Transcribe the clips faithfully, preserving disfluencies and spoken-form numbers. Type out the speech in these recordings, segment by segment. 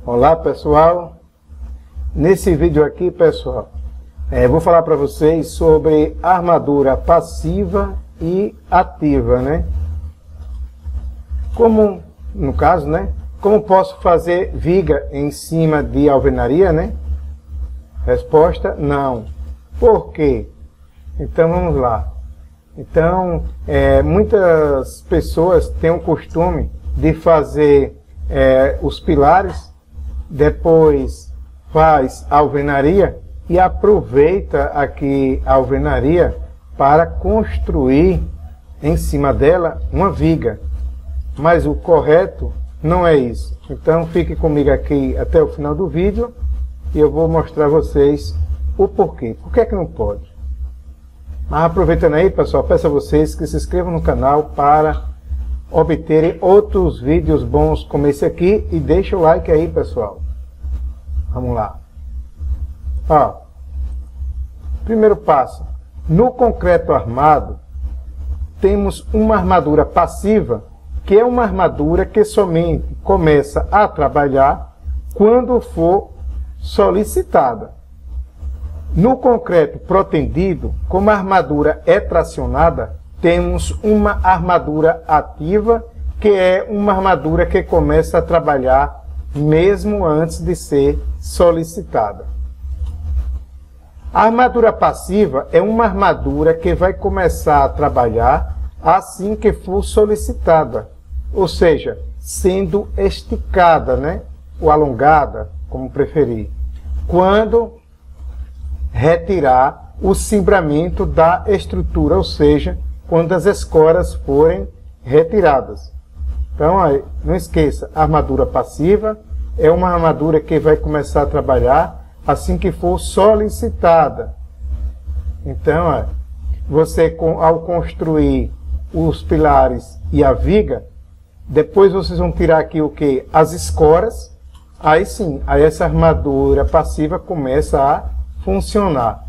Olá pessoal, nesse vídeo aqui pessoal, é, vou falar para vocês sobre armadura passiva e ativa, né? Como, no caso, né? Como posso fazer viga em cima de alvenaria, né? Resposta, não. Por quê? Então vamos lá. Então, é, muitas pessoas têm o costume de fazer é, os pilares, depois faz a alvenaria e aproveita aqui a alvenaria para construir em cima dela uma viga. Mas o correto não é isso. Então fique comigo aqui até o final do vídeo e eu vou mostrar a vocês o porquê. Por que é que não pode? Mas aproveitando aí, pessoal, peço a vocês que se inscrevam no canal para obterem outros vídeos bons como esse aqui e deixa o like aí, pessoal. Vamos lá. Ó, primeiro passo. No concreto armado, temos uma armadura passiva, que é uma armadura que somente começa a trabalhar quando for solicitada. No concreto protendido, como a armadura é tracionada, temos uma armadura ativa, que é uma armadura que começa a trabalhar mesmo antes de ser solicitada. A armadura passiva é uma armadura que vai começar a trabalhar assim que for solicitada, ou seja, sendo esticada, né? Ou alongada, como preferir, quando retirar o cimbramento da estrutura, ou seja, quando as escoras forem retiradas. Então, aí, não esqueça, a armadura passiva é uma armadura que vai começar a trabalhar assim que for solicitada. Então, aí, você ao construir os pilares e a viga, depois vocês vão tirar aqui o que? As escoras. Aí sim, aí essa armadura passiva começa a funcionar.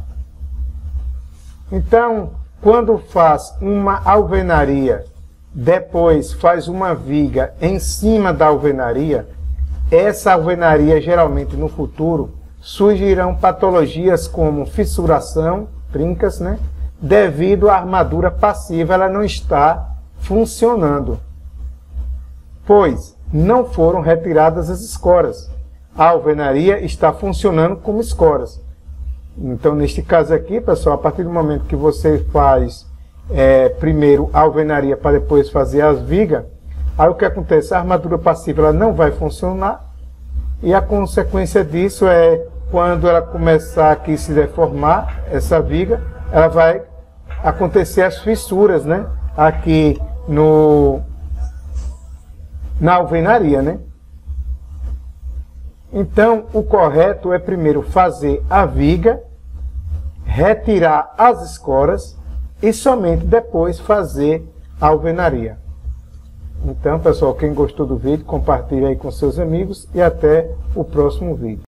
Então, quando faz uma alvenaria, depois faz uma viga em cima da alvenaria, essa alvenaria geralmente no futuro surgirão patologias como fissuração, trincas, né? Devido à armadura passiva, ela não está funcionando, pois não foram retiradas as escoras. A alvenaria está funcionando como escoras. Então, neste caso aqui, pessoal, a partir do momento que você faz é, primeiro a alvenaria para depois fazer as vigas, aí o que acontece? A armadura passiva ela não vai funcionar e a consequência disso é quando ela começar aqui a se deformar, essa viga, ela vai acontecer as fissuras, né? Aqui no, na alvenaria, né? Então, o correto é primeiro fazer a viga, retirar as escoras e somente depois fazer a alvenaria. Então, pessoal, quem gostou do vídeo, compartilhe aí com seus amigos e até o próximo vídeo.